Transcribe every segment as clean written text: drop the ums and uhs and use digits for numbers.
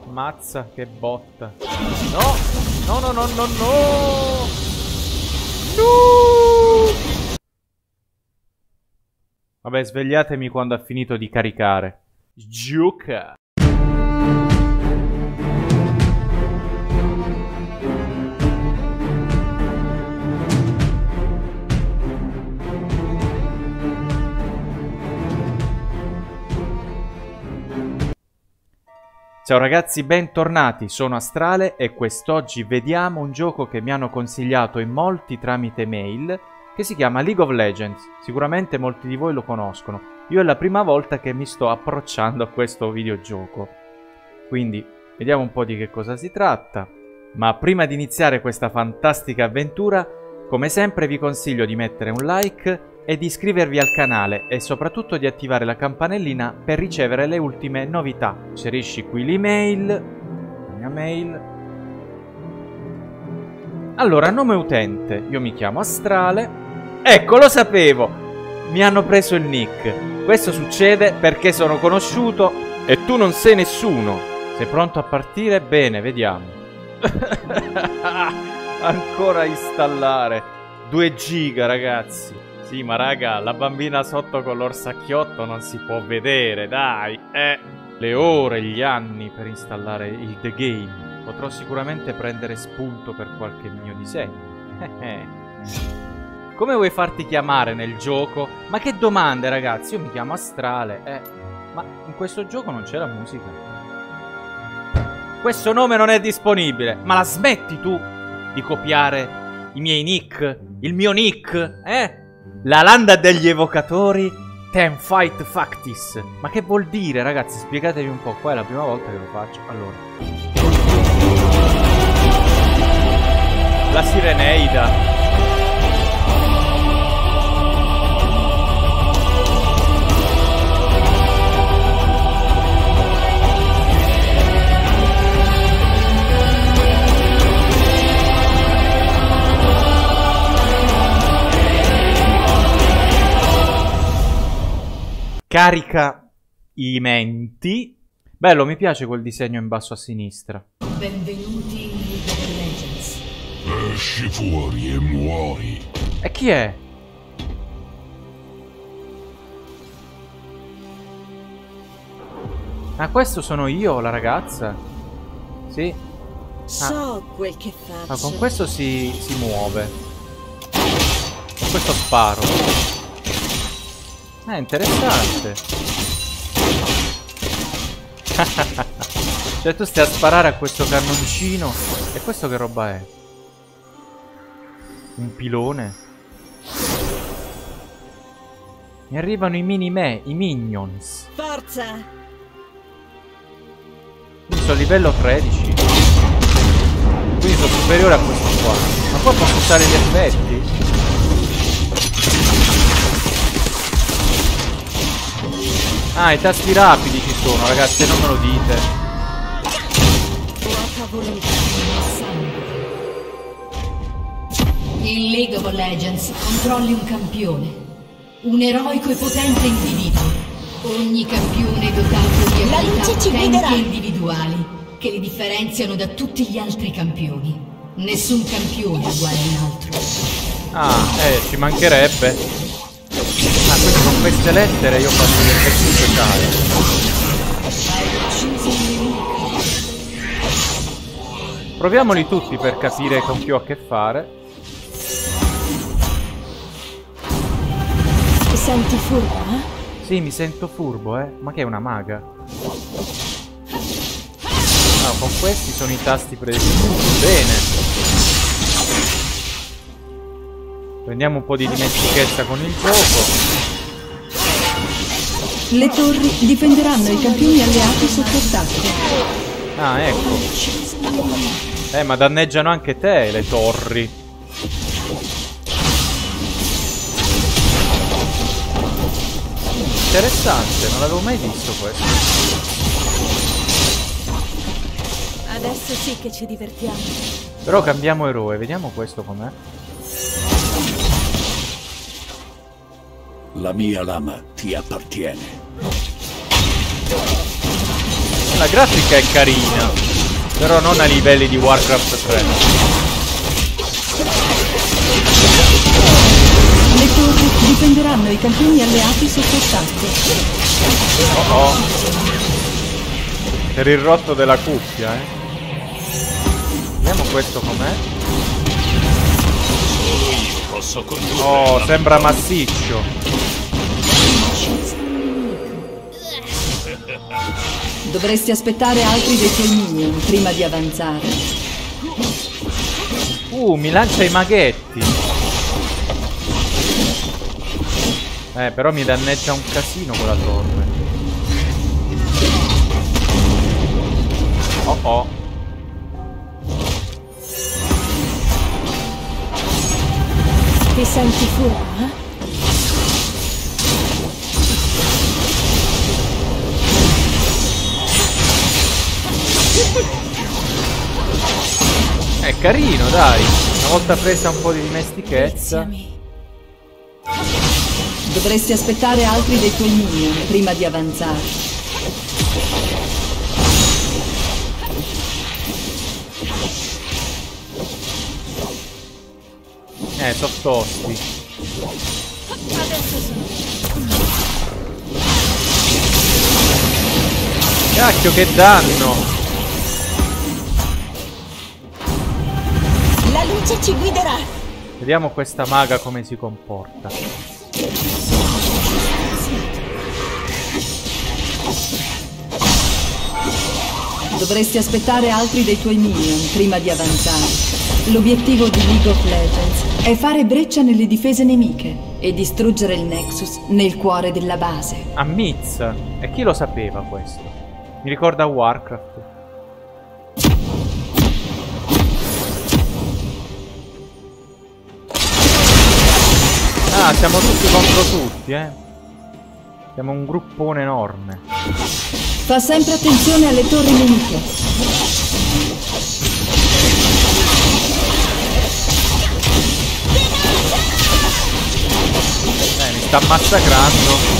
Mazza, che botta. No! No, no, no, no, no! No! Vabbè, svegliatemi quando ha finito di caricare. Gioca! Ciao ragazzi, bentornati, sono Astrale e quest'oggi vediamo un gioco che mi hanno consigliato in molti tramite mail, che si chiama League of Legends. Sicuramente molti di voi lo conoscono. Io è la prima volta che mi sto approcciando a questo videogioco. Quindi, vediamo un po' di che cosa si tratta. Ma prima di iniziare questa fantastica avventura, come sempre vi consiglio di mettere un like e di iscrivervi al canale e soprattutto di attivare la campanellina per ricevere le ultime novità. Inserisci qui l'email, la mia mail. Allora, nome utente, io mi chiamo Astrale. Ecco, lo sapevo! Mi hanno preso il nick. Questo succede perché sono conosciuto e tu non sei nessuno. Sei pronto a partire? Bene, vediamo. Ancora installare. 2 giga, ragazzi. Sì, ma raga, la bambina sotto con l'orsacchiotto non si può vedere, dai, Le ore, gli anni per installare il The Game. Potrò sicuramente prendere spunto per qualche mio disegno. Come vuoi farti chiamare nel gioco? Ma che domande, ragazzi? Io mi chiamo Astrale, Ma in questo gioco non c'è la musica. Questo nome non è disponibile. Ma la smetti tu di copiare i miei nick? Il mio nick? La landa degli evocatori Teamfight Factis. Ma che vuol dire, ragazzi? Spiegatevi un po'. Qua è la prima volta che lo faccio. Allora, la Sireneida. Carica i menti. Bello, mi piace quel disegno in basso a sinistra. Benvenuti in League of Legends. Esci fuori e muori. E chi è? Ah, questo sono io, la ragazza. Sì. So quel che faccio. Ah, con questo si muove. Con questo sparo. Interessante. Cioè tu stai a sparare a questo cannoncino. E questo che roba è? Un pilone. Mi arrivano i i minions. Forza! Quindi sono livello 13. Quindi sono superiore a questo qua. Ma qua posso usare gli effetti? Ah, i tasti rapidi ci sono, ragazzi, non me lo dite. In League of Legends controlli un campione. Un eroico e potente individuo. Ogni campione è dotato di abilità potenti e individuali che li differenziano da tutti gli altri campioni. Nessun campione è uguale a un altro. Ah, ci mancherebbe. Ah, quindi con queste lettere io faccio gli effetti speciali. Proviamoli tutti per capire con chi ho a che fare. Ti senti furbo, eh? Sì, mi sento furbo, Ma che è una maga? No, con questi sono i tasti predefiniti. Bene. Prendiamo un po' di dimestichezza con il gioco. Le torri difenderanno i campioni alleati sotto attacco. Ah, ecco. Ma danneggiano anche te, le torri. Interessante, non l'avevo mai visto questo. Adesso sì che ci divertiamo. Però cambiamo eroe, vediamo questo com'è. La mia lama ti appartiene. La grafica è carina, però non a livelli di Warcraft 3. Le torri difenderanno i campioni alleati sotto attacco. Oh oh. Per il rotto della cuffia, Vediamo questo com'è. Oh, sembra massiccio. Dovresti aspettare altri dei tuoi minion prima di avanzare. Mi lancia i maghetti. Però mi danneggia un casino quella torre. Oh oh. Ti senti furbo, È carino, dai. Una volta presa un po' di dimestichezza. Dovresti aspettare altri dei tuoi minion prima di avanzare. Sono tosti. Cacchio, che danno! La luce ci guiderà. Vediamo questa maga come si comporta. Dovresti aspettare altri dei tuoi minion prima di avanzare. L'obiettivo di League of Legends è fare breccia nelle difese nemiche e distruggere il Nexus nel cuore della base. Ammazza! E chi lo sapeva questo? Mi ricorda Warcraft. Ah, siamo tutti contro tutti, Siamo un gruppone enorme. Fa sempre attenzione alle torri nemiche. Mi sta massacrando.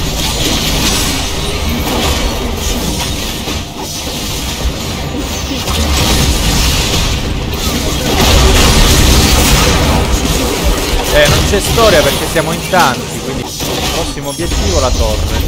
Non c'è storia perché siamo in tanti, quindi il prossimo obiettivo la torre.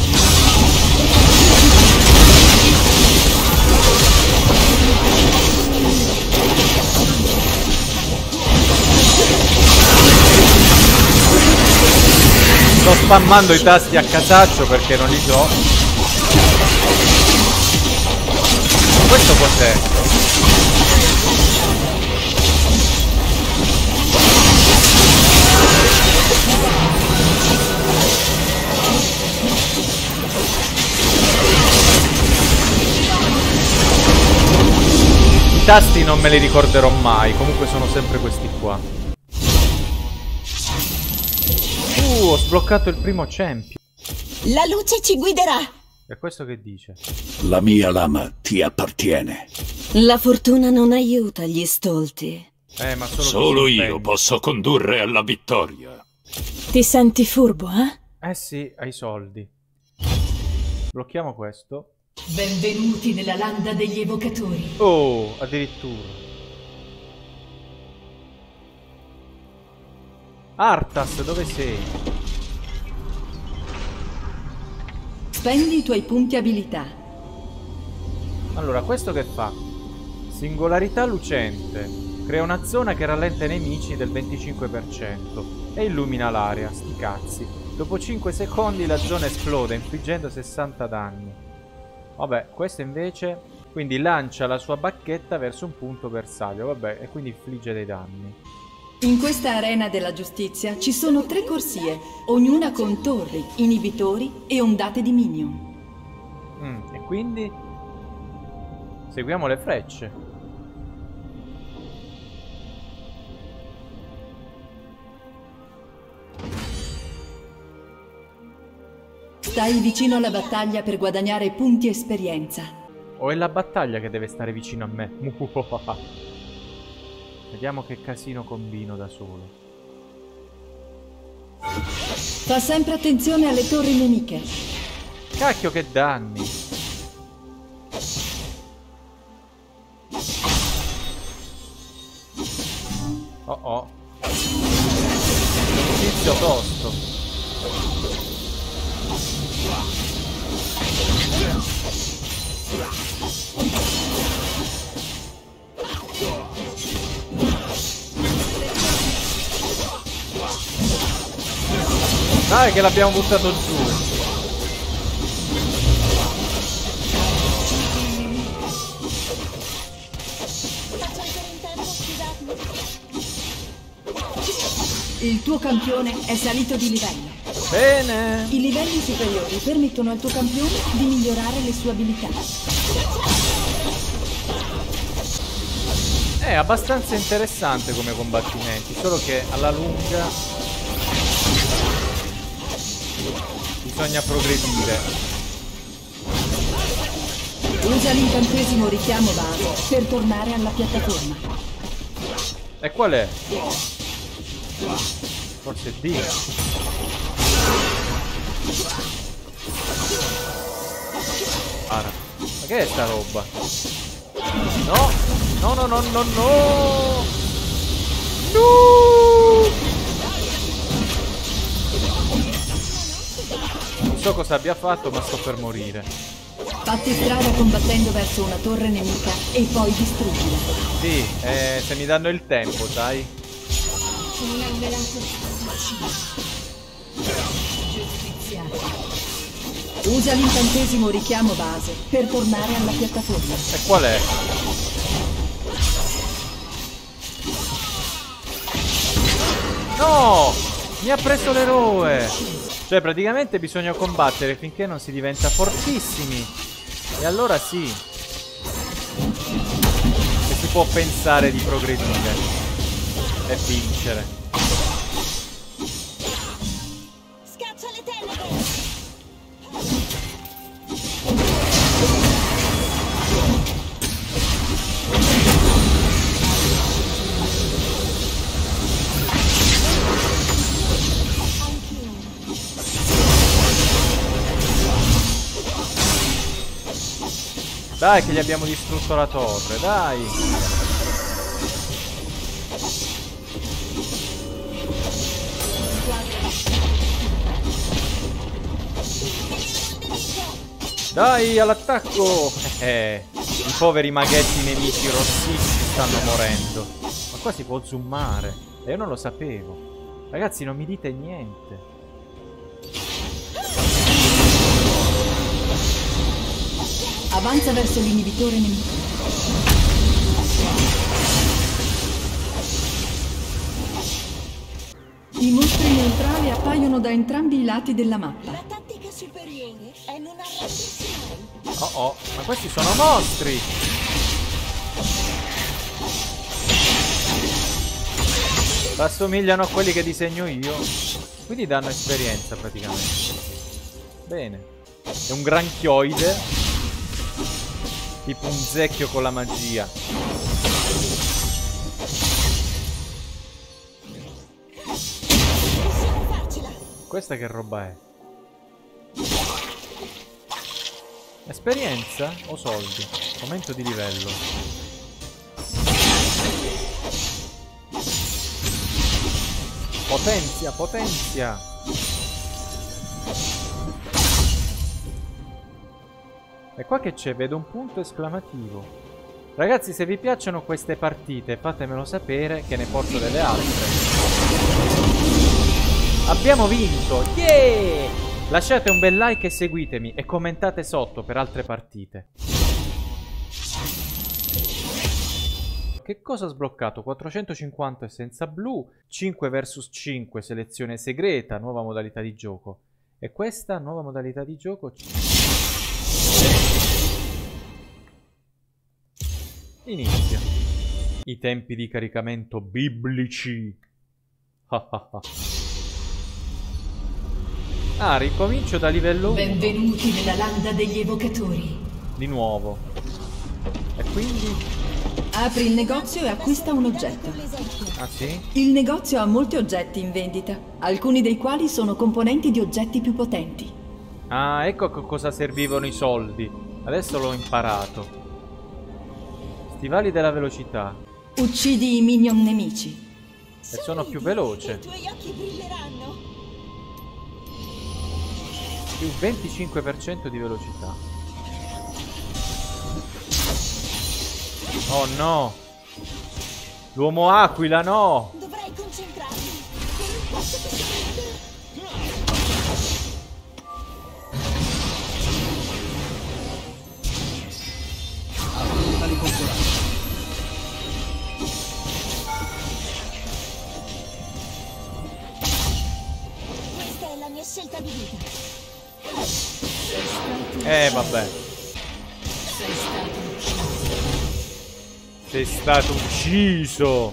Sto spammando i tasti a casaccio perché non li so. Questo cos'è? I tasti non me li ricorderò mai, comunque sono sempre questi qua. Ho sbloccato il primo champion. La luce ci guiderà. E questo che dice? La mia lama ti appartiene. La fortuna non aiuta gli stolti. Ma solo io posso condurre alla vittoria. Ti senti furbo, sì, hai soldi. Blocchiamo questo. Benvenuti nella landa degli evocatori. Oh, addirittura. Arthas, dove sei? Spendi i tuoi punti abilità. Allora, questo che fa? Singolarità lucente. Crea una zona che rallenta i nemici del 25% e illumina l'area, sti cazzi. Dopo 5 secondi la zona esplode, infliggendo 60 danni. Vabbè, questo invece... Quindi lancia la sua bacchetta verso un punto bersaglio, vabbè, e quindi infligge dei danni. In questa arena della giustizia ci sono 3 corsie, ognuna con torri, inibitori e ondate di minion. E quindi? Seguiamo le frecce. Stai vicino alla battaglia per guadagnare punti esperienza. O è la battaglia che deve stare vicino a me? Vediamo che casino combino da solo. Fa sempre attenzione alle torri nemiche. Cacchio, che danni! Oh oh. Un tizio tosto. Dai che l'abbiamo buttato giù. Il tuo campione è salito di livello. Bene. I livelli superiori permettono al tuo campione di migliorare le sue abilità. È abbastanza interessante come combattimenti, solo che alla lunga bisogna progredire. Usa l'incantesimo richiamo base per tornare alla piattaforma. E qual è? Forse D. Ara. Ma che è sta roba? No! No, no, no, no, no! No! Non so cosa abbia fatto, ma sto per morire. Fatti strada combattendo verso una torre nemica e poi distruggila. Sì, se mi danno il tempo, sai? Usa l'incantesimo richiamo base per tornare alla piattaforma. E qual è? No! Mi ha preso l'eroe! Cioè praticamente bisogna combattere finché non si diventa fortissimi. E allora sì. E si può pensare di progredire. E vincere. Scaccia le tenebre! Dai che gli abbiamo distrutto la torre, dai! Dai, all'attacco! I poveri maghetti nemici rossicci stanno morendo. Ma qua si può zoomare. E io non lo sapevo. Ragazzi, non mi dite niente. Avanza verso l'inibitore nemico. I mostri neutrali appaiono da entrambi i lati della mappa. La tattica superiore è non arrendersi mai. Oh oh, ma questi sono mostri! Assomigliano a quelli che disegno io. Quindi danno esperienza praticamente. Bene. È un granchioide. Tipo un zecchio con la magia. Questa che roba è? Esperienza o soldi? Aumento di livello. Potenzia, potenzia. E qua che c'è? Vedo un punto esclamativo. Ragazzi, se vi piacciono queste partite fatemelo sapere che ne porto delle altre. Abbiamo vinto! Yeah! Lasciate un bel like e seguitemi e commentate sotto per altre partite. Che cosa ha sbloccato? 450 essenza blu, 5 vs 5 selezione segreta, nuova modalità di gioco. E questa nuova modalità di gioco... Inizia. I tempi di caricamento biblici. Ah, ricomincio da livello 1. Benvenuti nella landa degli evocatori. Di nuovo. E quindi? Apri il negozio e acquista un oggetto. Ah sì? Il negozio ha molti oggetti in vendita, alcuni dei quali sono componenti di oggetti più potenti. Ah, ecco a cosa servivano i soldi. Adesso l'ho imparato. Stivali della velocità. Uccidi i minion nemici. E sono più veloce. I tuoi occhi brilleranno. Più 25% di velocità. Oh no! L'uomo aquila, no! Dovrai concentrarti. Non posso che succeda. Questa è la mia scelta di vita. Vabbè. Sei stato ucciso.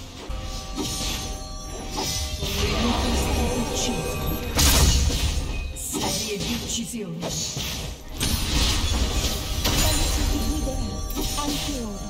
Serie di uccisioni. La luce ti guiderà anche ora.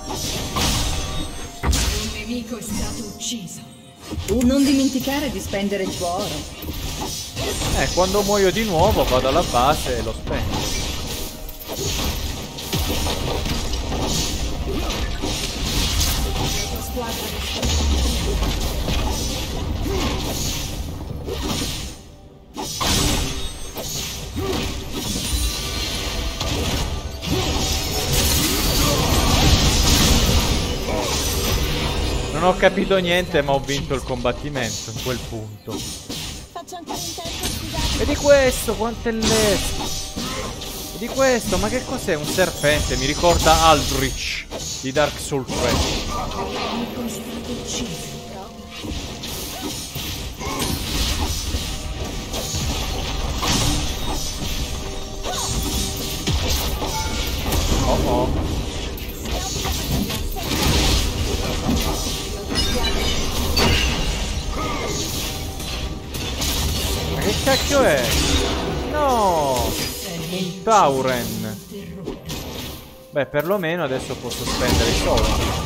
Un nemico è stato ucciso. Non dimenticare di spendere il tuo oro. Quando muoio di nuovo vado alla base e lo spendo. La tua squadra Non ho capito niente, ma ho vinto il combattimento in quel punto. Faccio ancora in tempo, scusate. Vedi questo, quanto è leso. Vedi questo, ma che cos'è? Un serpente, mi ricorda Aldrich di Dark Souls 3. un nemico è stato ucciso. Oh oh. Ma che cacchio è? No! Un Tauren. Beh, perlomeno adesso posso spendere i soldi.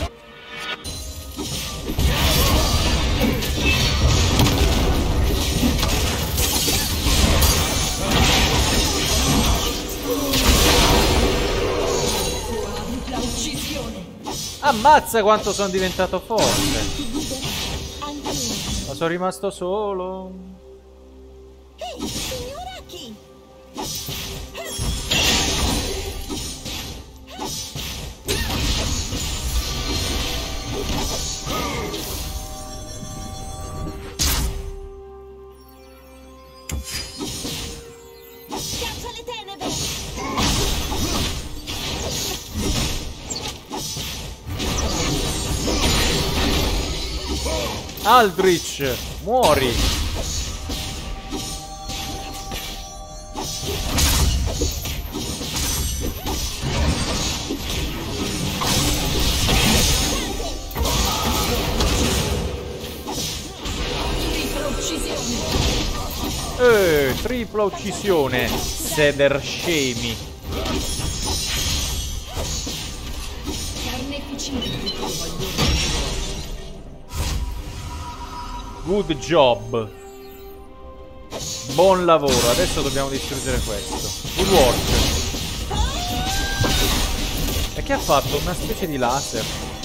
Ammazza quanto sono diventato forte. Ma sono rimasto solo. Ehi, signora chi? Caccia le tenebre! Aldrich, muori. Tripla uccisione. Seder scemi. Good job. Buon lavoro. Adesso dobbiamo distruggere questo. Good work. E che ha fatto? Una specie di laser.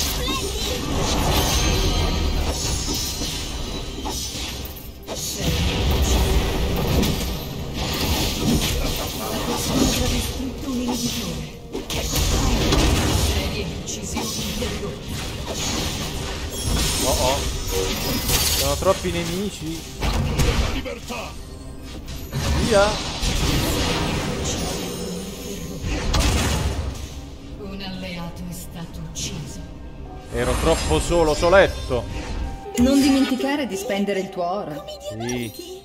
Oh oh. Sono troppi nemici. Via. Un alleato è stato ucciso. Ero troppo solo, soletto. Non dimenticare di spendere il tuo oro. Sì.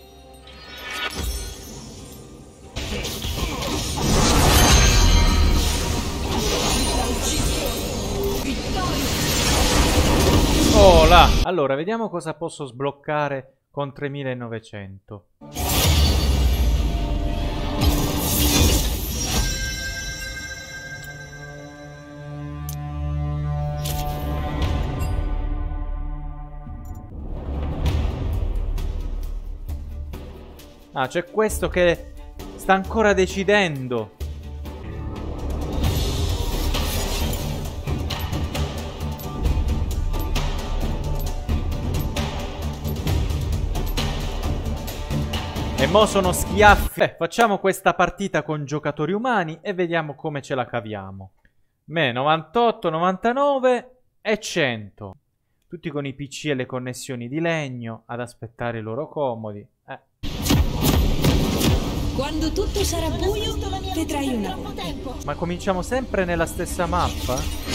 Oh là. Allora, vediamo cosa posso sbloccare con 3900. Ah, c'è questo che sta ancora decidendo. E mo sono schiaffi. Facciamo questa partita con giocatori umani e vediamo come ce la caviamo. Me 98, 99 e 100. Tutti con i PC e le connessioni di legno ad aspettare i loro comodi. Quando tutto sarà buio, vedrai una volta. Ma cominciamo sempre nella stessa mappa?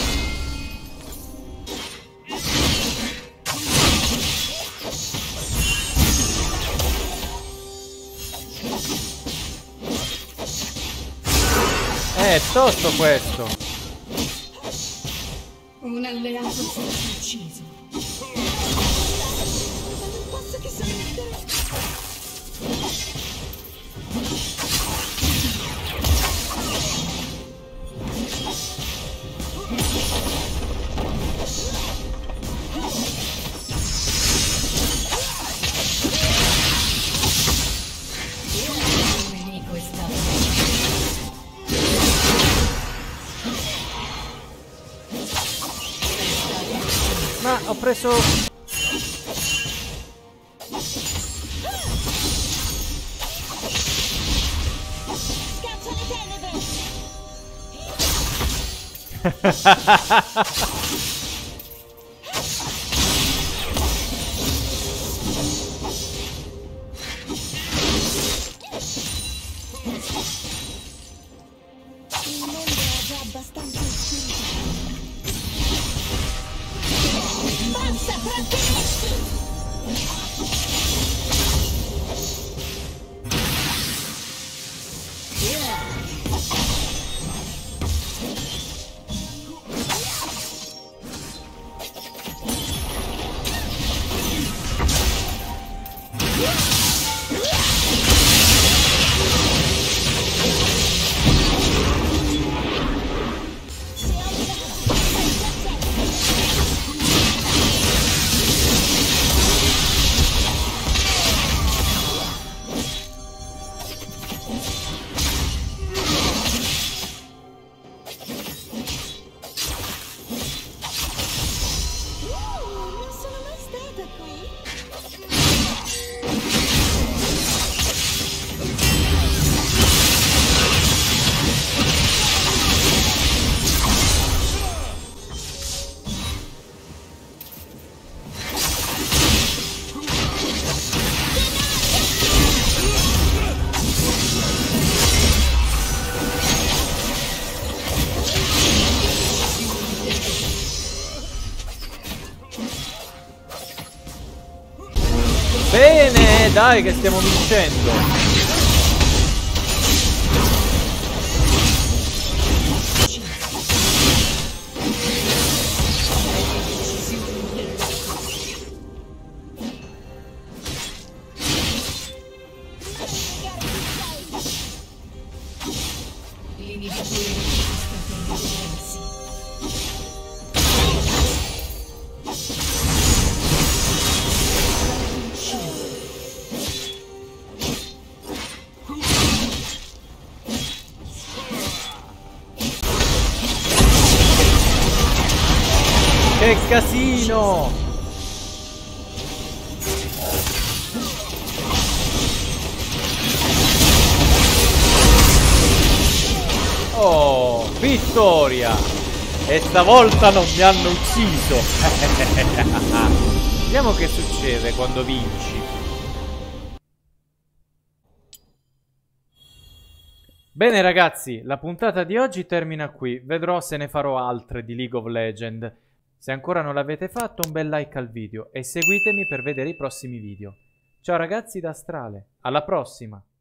È tosto questo. Un alleato è stato ucciso. Non posso che sorridere. Il nemico è stato Ma ho preso... Scaccia le tenebre. Il mondo è già abbastanza oscuro. Basta, trattenersi! Non sono mai stata qui. Bene, dai che stiamo vincendo. l'inibitore sta per liberarsi. Che casino! Oh, vittoria! E stavolta non mi hanno ucciso! Vediamo che succede quando vinci. Bene ragazzi, la puntata di oggi termina qui. Vedrò se ne farò altre di League of Legends. Se ancora non l'avete fatto, un bel like al video e seguitemi per vedere i prossimi video. Ciao ragazzi da Astrale, alla prossima!